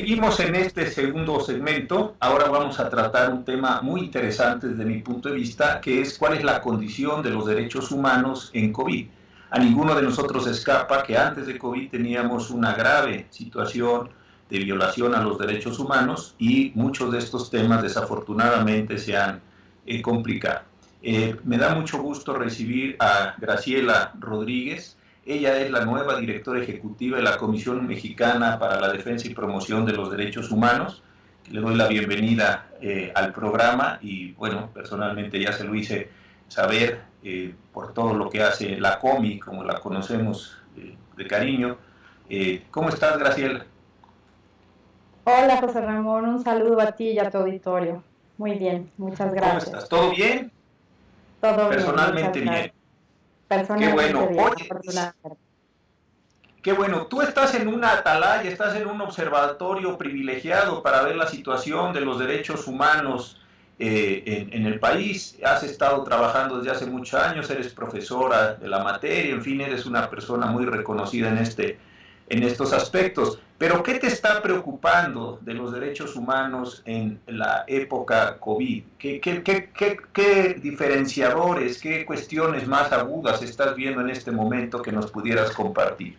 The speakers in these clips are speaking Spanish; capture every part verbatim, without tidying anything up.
Seguimos en este segundo segmento. Ahora vamos a tratar un tema muy interesante desde mi punto de vista, que es cuál es la condición de los derechos humanos en COVID. A ninguno de nosotros escapa que antes de COVID teníamos una grave situación de violación a los derechos humanos y muchos de estos temas desafortunadamente se han eh, complicado. Eh, me da mucho gusto recibir a Graciela Rodríguez. Ella es la nueva directora ejecutiva de la Comisión Mexicana para la Defensa y Promoción de los Derechos Humanos. Le doy la bienvenida eh, al programa y, bueno, personalmente ya se lo hice saber eh, por todo lo que hace la COMI, como la conocemos eh, de cariño. Eh, ¿Cómo estás, Graciela? Hola, José Ramón, un saludo a ti y a tu auditorio. Muy bien, muchas gracias. ¿Cómo estás? ¿Todo bien? Todo Personalmente bien. bien. Personalmente Qué bueno. bien, Oye, qué bueno. Tú estás en una atalaya, estás en un observatorio privilegiado para ver la situación de los derechos humanos eh, en, en el país. Has estado trabajando desde hace muchos años, eres profesora de la materia, en fin, eres una persona muy reconocida en, este, en estos aspectos. Pero, ¿qué te está preocupando de los derechos humanos en la época COVID? ¿Qué, qué, qué, qué, qué diferenciadores, qué cuestiones más agudas estás viendo en este momento que nos pudieras compartir?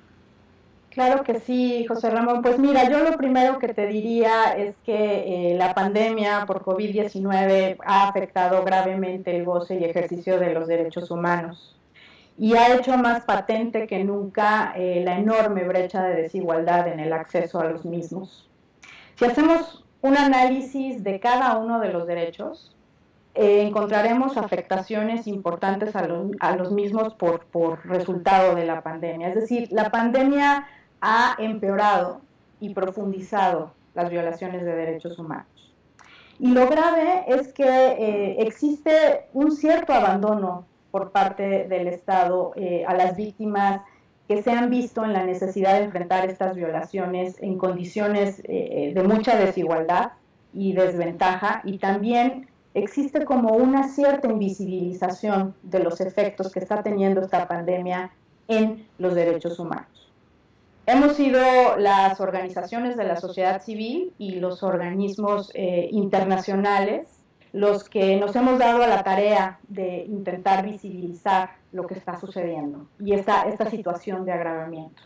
Claro que sí, José Ramón. Pues mira, yo lo primero que te diría es que eh, la pandemia por COVID diecinueve ha afectado gravemente el goce y ejercicio de los derechos humanos y ha hecho más patente que nunca eh, la enorme brecha de desigualdad en el acceso a los mismos. Si hacemos un análisis de cada uno de los derechos, eh, encontraremos afectaciones importantes a, lo, a los mismos por, por resultado de la pandemia. Es decir, la pandemia ha empeorado y profundizado las violaciones de derechos humanos. Y lo grave es que eh, existe un cierto abandono por parte del Estado eh, a las víctimas que se han visto en la necesidad de enfrentar estas violaciones en condiciones eh, de mucha desigualdad y desventaja, y también existe como una cierta invisibilización de los efectos que está teniendo esta pandemia en los derechos humanos. Hemos sido las organizaciones de la sociedad civil y los organismos eh, internacionales los que nos hemos dado a la tarea de intentar visibilizar lo que está sucediendo y esta, esta situación de agravamiento.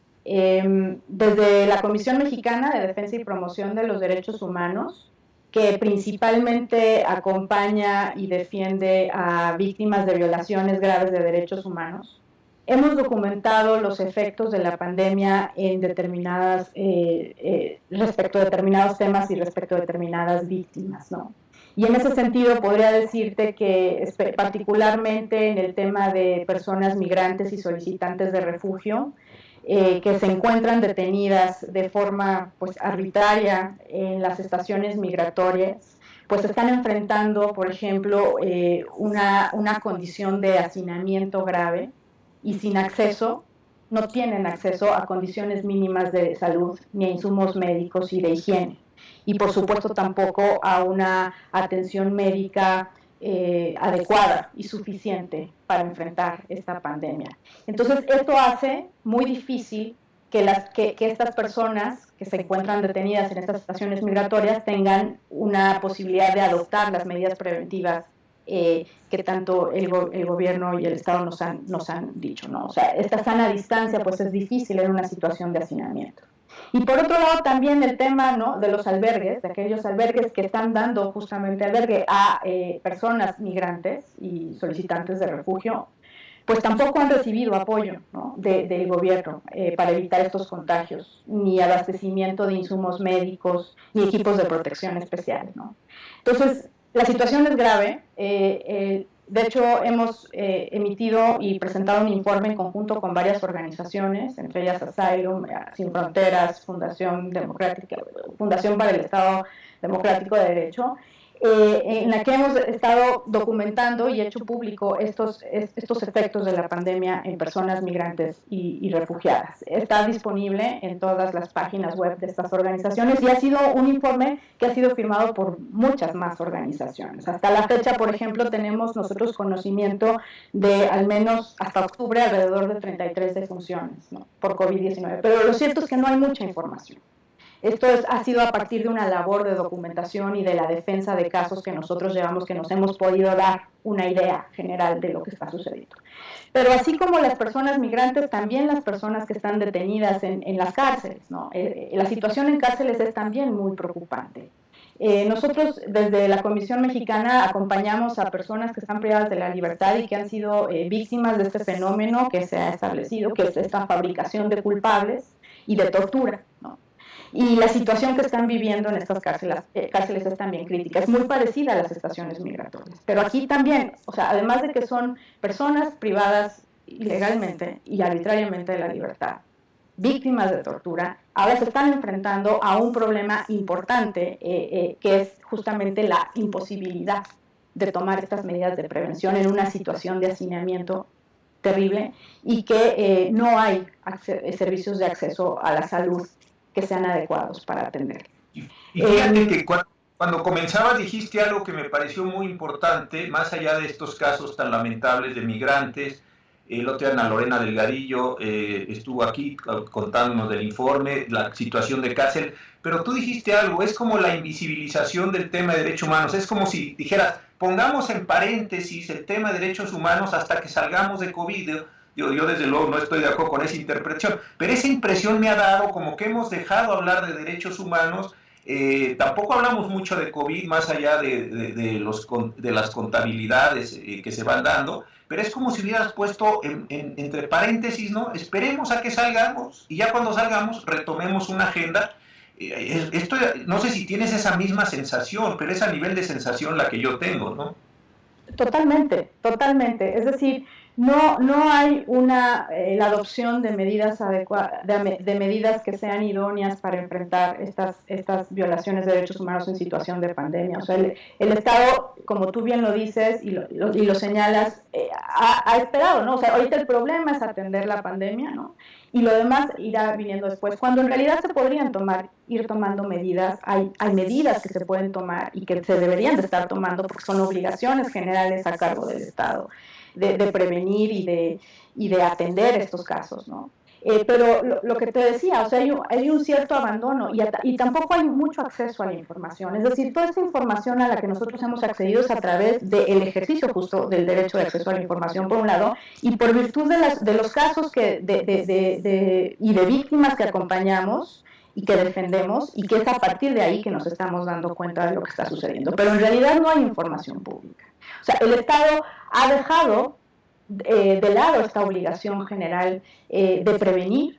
Eh, desde la Comisión Mexicana de Defensa y Promoción de los Derechos Humanos, que principalmente acompaña y defiende a víctimas de violaciones graves de derechos humanos, hemos documentado los efectos de la pandemia en determinadas, eh, eh, respecto a determinados temas y respecto a determinadas víctimas, ¿no? Y en ese sentido podría decirte que particularmente en el tema de personas migrantes y solicitantes de refugio, eh, que se encuentran detenidas de forma pues arbitraria en las estaciones migratorias, pues están enfrentando, por ejemplo, eh, una, una condición de hacinamiento grave y sin acceso, no tienen acceso a condiciones mínimas de salud ni a insumos médicos y de higiene. Y por supuesto tampoco a una atención médica eh, adecuada y suficiente para enfrentar esta pandemia. Entonces esto hace muy difícil que, las, que, que estas personas que se encuentran detenidas en estas estaciones migratorias tengan una posibilidad de adoptar las medidas preventivas eh, que tanto el, go el gobierno y el Estado nos han, nos han dicho, ¿no? O sea, esta sana distancia pues es difícil en una situación de hacinamiento. Y por otro lado también el tema, ¿no?, de los albergues, de aquellos albergues que están dando justamente albergue a eh, personas migrantes y solicitantes de refugio, pues tampoco han recibido apoyo, ¿no?, de, del gobierno eh, para evitar estos contagios, ni abastecimiento de insumos médicos, ni equipos de protección especial, ¿no? Entonces, la situación es grave. Eh, eh, De hecho, hemos eh, emitido y presentado un informe en conjunto con varias organizaciones, entre ellas Asylum, Sin Fronteras, Fundación Democrática, Fundación para el Estado Democrático de Derecho, eh, en la que hemos estado documentando y hecho público estos, estos efectos de la pandemia en personas migrantes y, y refugiadas. Está disponible en todas las páginas web de estas organizaciones y ha sido un informe que ha sido firmado por muchas más organizaciones. Hasta la fecha, por ejemplo, tenemos nosotros conocimiento de al menos hasta octubre alrededor de treinta y tres defunciones, ¿no?, por COVID diecinueve, pero lo cierto es que no hay mucha información. Esto es, ha sido a partir de una labor de documentación y de la defensa de casos que nosotros llevamos, que nos hemos podido dar una idea general de lo que está sucediendo. Pero así como las personas migrantes, también las personas que están detenidas en, en las cárceles, ¿no? Eh, la situación en cárceles es también muy preocupante. Eh, nosotros desde la Comisión Mexicana acompañamos a personas que están privadas de la libertad y que han sido eh, víctimas de este fenómeno que se ha establecido, que es esta fabricación de culpables y de tortura, ¿no? Y la situación que están viviendo en estas cárceles, eh, cárceles es también crítica, es muy parecida a las estaciones migratorias. Pero aquí también, o sea, además de que son personas privadas ilegalmente y arbitrariamente de la libertad, víctimas de tortura, ahora se están enfrentando a un problema importante, eh, eh, que es justamente la imposibilidad de tomar estas medidas de prevención en una situación de hacinamiento terrible y que eh, no hay servicios de acceso a la salud que sean adecuados para atender. Y, y fíjate eh, que cuando, cuando comenzabas dijiste algo que me pareció muy importante, más allá de estos casos tan lamentables de migrantes. El otro día Ana Lorena Delgadillo eh, estuvo aquí contándonos del informe, la situación de cárcel, pero tú dijiste algo, es como la invisibilización del tema de derechos humanos, es como si dijeras, pongamos en paréntesis el tema de derechos humanos hasta que salgamos de COVID. Yo, yo desde luego no estoy de acuerdo con esa interpretación, pero esa impresión me ha dado como que hemos dejado hablar de derechos humanos. Eh, tampoco hablamos mucho de COVID, más allá de, de, de, los, de las contabilidades eh, que se van dando, pero es como si hubieras puesto en, en, entre paréntesis, ¿no? Esperemos a que salgamos y ya cuando salgamos retomemos una agenda. Eh, esto, no sé si tienes esa misma sensación, pero es a nivel de sensación la que yo tengo, ¿no? Totalmente, totalmente. Es decir, no, no hay una eh, la adopción de medidas adecuadas, de, de medidas que sean idóneas para enfrentar estas, estas violaciones de derechos humanos en situación de pandemia. O sea, el, el Estado, como tú bien lo dices y lo, lo, y lo señalas, eh, ha, ha esperado, ¿no? O sea, ahorita el problema es atender la pandemia, ¿no? Y lo demás irá viniendo después, cuando en realidad se podrían tomar, ir tomando medidas, hay, hay medidas que se pueden tomar y que se deberían de estar tomando porque son obligaciones generales a cargo del Estado, de, de prevenir y de, y de atender estos casos, ¿no? Eh, pero lo, lo que te decía, o sea, hay un, hay un cierto abandono y, y tampoco hay mucho acceso a la información. Es decir, toda esta información a la que nosotros hemos accedido es a través del ejercicio justo del derecho de acceso a la información, por un lado, y por virtud de, las, de los casos que de, de, de, de, y de víctimas que acompañamos y que defendemos, y que es a partir de ahí que nos estamos dando cuenta de lo que está sucediendo. Pero en realidad no hay información pública. O sea, el Estado ha dejado Eh, de lado esta obligación general eh, de prevenir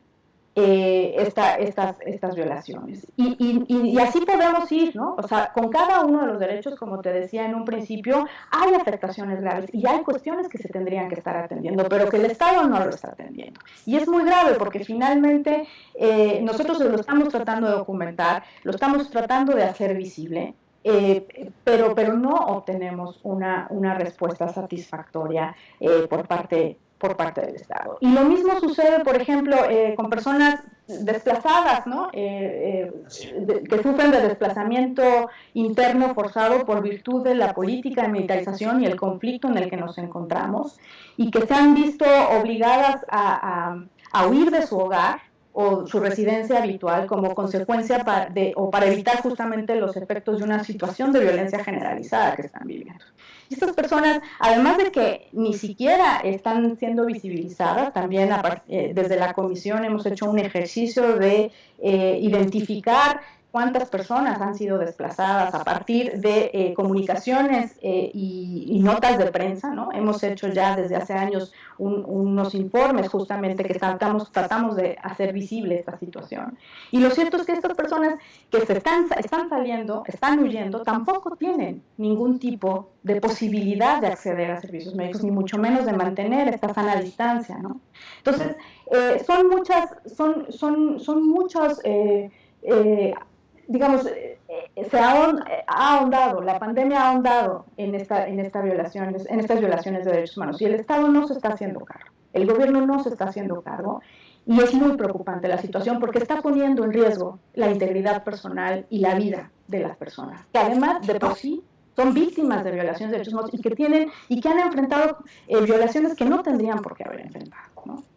eh, esta, estas, estas violaciones. Y, y, y así podemos ir, ¿no? O sea, con cada uno de los derechos, como te decía en un principio, hay afectaciones graves y hay cuestiones que se tendrían que estar atendiendo, pero que el Estado no lo está atendiendo. Y es muy grave porque finalmente eh, nosotros lo estamos tratando de documentar, lo estamos tratando de hacer visible, Eh, pero, pero no obtenemos una, una respuesta satisfactoria eh, por, parte, por parte del Estado. Y lo mismo sucede, por ejemplo, eh, con personas desplazadas, ¿no? eh, eh, de, que sufren de desplazamiento interno forzado por virtud de la política de militarización y el conflicto en el que nos encontramos, y que se han visto obligadas a, a, a huir de su hogar o su residencia habitual como consecuencia para de, o para evitar justamente los efectos de una situación de violencia generalizada que están viviendo. Y estas personas, además de que ni siquiera están siendo visibilizadas, también a, eh, desde la comisión hemos hecho un ejercicio de eh, identificar cuántas personas han sido desplazadas a partir de eh, comunicaciones eh, y, y notas de prensa, ¿no? Hemos hecho ya desde hace años un, unos informes justamente que tratamos, tratamos de hacer visible esta situación. Y lo cierto es que estas personas que se están, están saliendo, están huyendo, tampoco tienen ningún tipo de posibilidad de acceder a servicios médicos, ni mucho menos de mantener esta sana distancia, ¿no? Entonces, eh, son muchas, son, son, son muchos... Eh, eh, digamos, eh, se ha, ha ahondado, la pandemia ha ahondado en, esta, en, esta violaciones, en estas violaciones de derechos humanos y el Estado no se está haciendo cargo, el gobierno no se está haciendo cargo y es muy preocupante la situación porque está poniendo en riesgo la integridad personal y la vida de las personas, que además de por sí son víctimas de violaciones de derechos humanos y que, tienen, y que han enfrentado eh, violaciones que no tendrían por qué haber enfrentado, ¿no?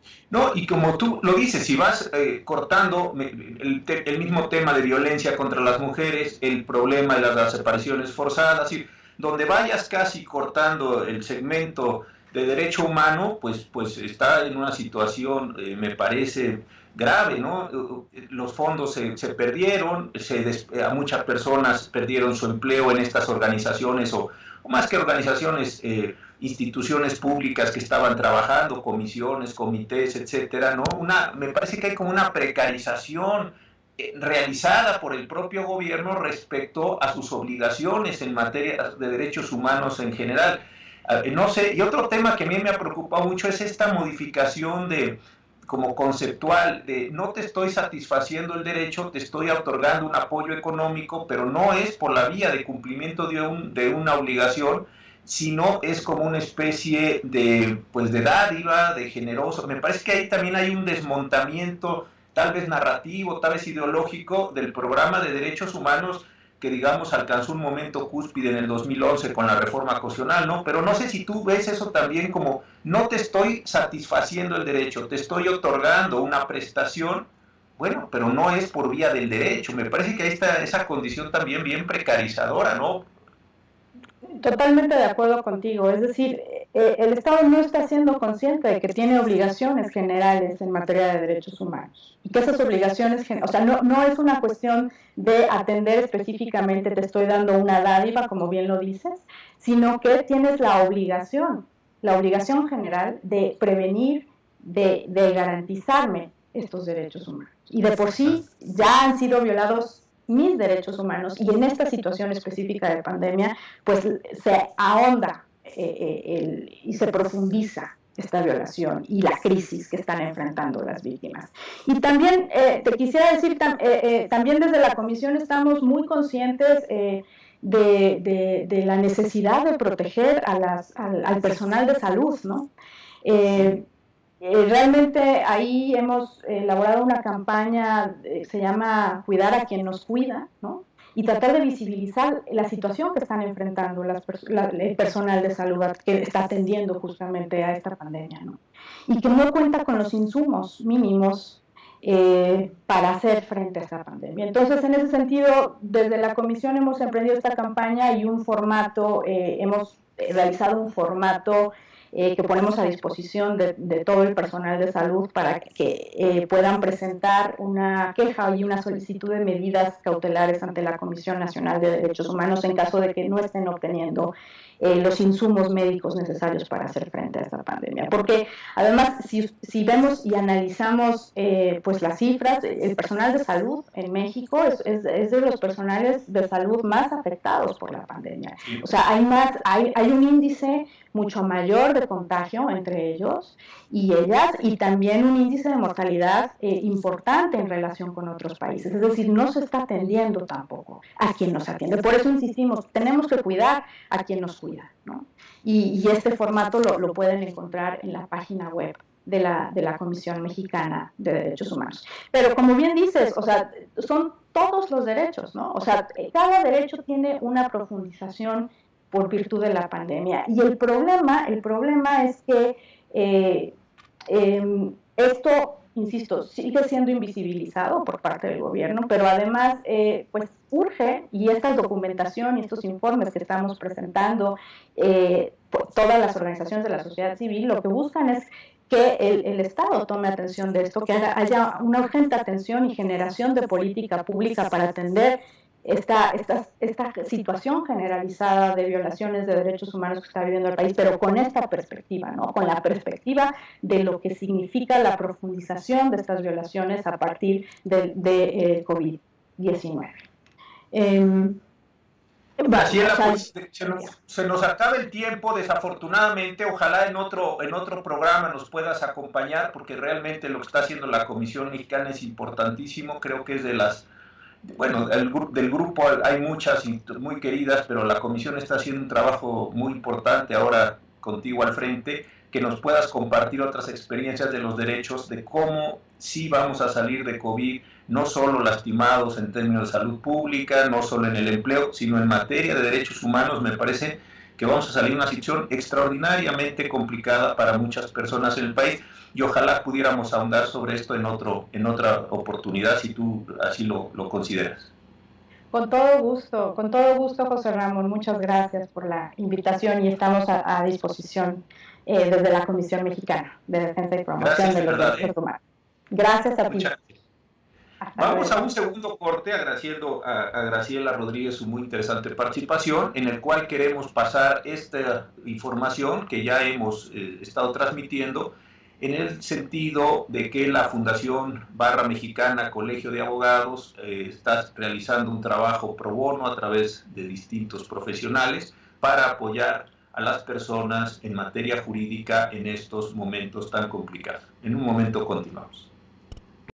No, y como tú lo dices, si vas eh, cortando el, te, el mismo tema de violencia contra las mujeres, el problema de las desapariciones forzadas, y donde vayas casi cortando el segmento de derecho humano, pues, pues está en una situación, eh, me parece, grave, ¿no? Los fondos se, se perdieron, se des, a muchas personas perdieron su empleo en estas organizaciones, o, o más que organizaciones, eh, instituciones públicas que estaban trabajando, comisiones, comités, etcétera, ¿no? Una, me parece que hay como una precarización eh, realizada por el propio gobierno respecto a sus obligaciones en materia de derechos humanos en general. Eh, no sé, y otro tema que a mí me ha preocupado mucho es esta modificación de como conceptual de no te estoy satisfaciendo el derecho, te estoy otorgando un apoyo económico, pero no es por la vía de cumplimiento de, un, de una obligación, sino es como una especie de, pues, de dádiva, de generoso. Me parece que ahí también hay un desmontamiento, tal vez narrativo, tal vez ideológico, del programa de derechos humanos que, digamos, alcanzó un momento cúspide en el dos mil once con la reforma constitucional, ¿no? Pero no sé si tú ves eso también como, no te estoy satisfaciendo el derecho, te estoy otorgando una prestación, bueno, pero no es por vía del derecho. Me parece que ahí está esa condición también bien precarizadora, ¿no? Totalmente de acuerdo contigo, es decir, eh, el Estado no está siendo consciente de que tiene obligaciones generales en materia de derechos humanos y que esas obligaciones, o sea, no, no es una cuestión de atender específicamente, te estoy dando una dádiva, como bien lo dices, sino que tienes la obligación, la obligación general de prevenir, de, de garantizarme estos derechos humanos. Y de por sí ya han sido violados mis derechos humanos, y en esta situación específica de pandemia, pues se ahonda eh, el, y se profundiza esta violación y la crisis que están enfrentando las víctimas. Y también eh, te quisiera decir, tam, eh, eh, también desde la Comisión estamos muy conscientes eh, de, de, de la necesidad de proteger a las, al, al personal de salud, ¿no? Eh, Eh, realmente ahí hemos elaborado una campaña, eh, se llama Cuidar a quien nos cuida, ¿no? Y tratar de visibilizar la situación que están enfrentando las, la, el personal de salud que está atendiendo justamente a esta pandemia, ¿no? Y que no cuenta con los insumos mínimos eh, para hacer frente a esta pandemia. Entonces, en ese sentido, desde la Comisión hemos emprendido esta campaña y un formato, eh, hemos realizado un formato Eh, que ponemos a disposición de, de todo el personal de salud para que eh, puedan presentar una queja y una solicitud de medidas cautelares ante la Comisión Nacional de Derechos Humanos en caso de que no estén obteniendo eh, los insumos médicos necesarios para hacer frente a esta pandemia. Porque además, si, si vemos y analizamos eh, pues las cifras, el personal de salud en México es, es, es de los personales de salud más afectados por la pandemia. O sea, hay, más, hay, hay un índice mucho mayor de contagio entre ellos y ellas, y también un índice de mortalidad eh, importante en relación con otros países. Es decir, no se está atendiendo tampoco a quien nos atiende. Por eso insistimos, tenemos que cuidar a quien nos cuida, ¿no? Y, y este formato lo, lo pueden encontrar en la página web de la, de la Comisión Mexicana de Derechos Humanos. Pero como bien dices, o sea, son todos los derechos, ¿no? O sea, cada derecho tiene una profundización por virtud de la pandemia. Y el problema, el problema es que eh, eh, esto, insisto, sigue siendo invisibilizado por parte del gobierno, pero además, eh, pues urge, y esta documentación y estos informes que estamos presentando, eh, por todas las organizaciones de la sociedad civil, lo que buscan es que el, el Estado tome atención de esto, que haya una urgente atención y generación de política pública para atender Esta, esta, esta situación generalizada de violaciones de derechos humanos que está viviendo el país, pero con esta perspectiva, ¿no? Con la perspectiva de lo que significa la profundización de estas violaciones a partir de, de eh, COVID diecinueve. Eh, Graciela, pues, se, nos, se nos acaba el tiempo, desafortunadamente. Ojalá en otro, en otro programa nos puedas acompañar, porque realmente lo que está haciendo la Comisión Mexicana es importantísimo. Creo que es de las Bueno, el, del grupo hay muchas muy queridas, pero la comisión está haciendo un trabajo muy importante ahora contigo al frente, que nos puedas compartir otras experiencias de los derechos, de cómo sí vamos a salir de COVID, no solo lastimados en términos de salud pública, no solo en el empleo, sino en materia de derechos humanos. Me parece que vamos a salir de una situación extraordinariamente complicada para muchas personas en el país, y ojalá pudiéramos ahondar sobre esto en, otro, en otra oportunidad, si tú así lo, lo consideras. Con todo gusto, con todo gusto, José Ramón. Muchas gracias por la invitación y estamos a, a disposición eh, desde la Comisión Mexicana de Defensa y Promoción Gracias, de los verdad, Derechos ¿eh? Humanos. Gracias a ti. Muchas gracias. Vamos a un segundo corte, agradeciendo a, a Graciela Rodríguez su muy interesante participación, en el cual queremos pasar esta información que ya hemos eh, estado transmitiendo, en el sentido de que la Fundación Barra Mexicana Colegio de Abogados eh, está realizando un trabajo pro bono a través de distintos profesionales para apoyar a las personas en materia jurídica en estos momentos tan complicados. En un momento continuamos.